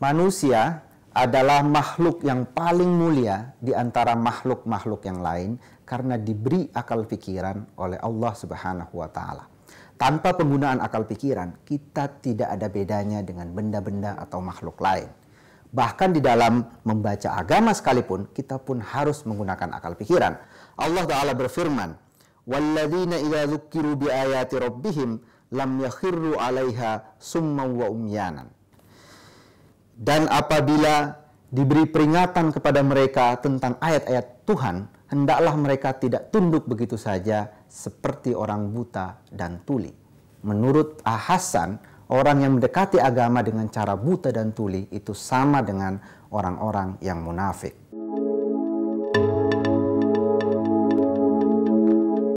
Manusia adalah makhluk yang paling mulia di antara makhluk-makhluk yang lain karena diberi akal pikiran oleh Allah Subhanahu wa taala. Tanpa penggunaan akal pikiran, kita tidak ada bedanya dengan benda-benda atau makhluk lain. Bahkan di dalam membaca agama sekalipun, kita pun harus menggunakan akal pikiran. Allah Ta'ala berfirman, وَالَّذِينَ إِذَا ذُكِّرُوا بِآيَاتِ رَبِّهِمْ لَمْ يَخِرُّوا عَلَيْهَا سُمًّا وَأُمْيَانًا. Dan apabila diberi peringatan kepada mereka tentang ayat-ayat Tuhan, hendaklah mereka tidak tunduk begitu saja seperti orang buta dan tuli. Menurut Hasan, orang yang mendekati agama dengan cara buta dan tuli itu sama dengan orang-orang yang munafik.